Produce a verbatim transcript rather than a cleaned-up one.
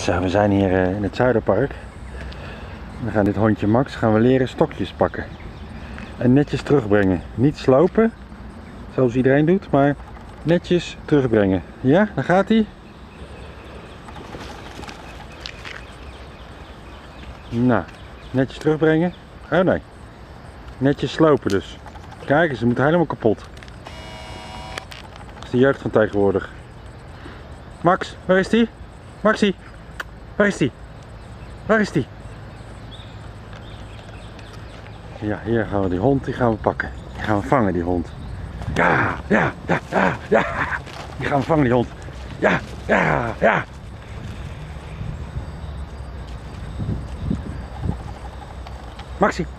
Zo, we zijn hier in het Zuiderpark. We gaan dit hondje Max gaan we leren stokjes pakken. En netjes terugbrengen. Niet slopen, zoals iedereen doet, maar netjes terugbrengen. Ja, daar gaat hij. Nou, netjes terugbrengen. Oh nee. Netjes slopen dus. Kijk eens, ze moet helemaal kapot. Dat is de jeugd van tegenwoordig. Max, waar is die? Maxie, waar is die? Waar is die? Ja, hier gaan we die hond, die gaan we pakken. Die gaan we vangen, die hond. Ja, ja, ja, ja, ja. Die gaan we vangen, die hond. Ja, ja, ja. Maxie.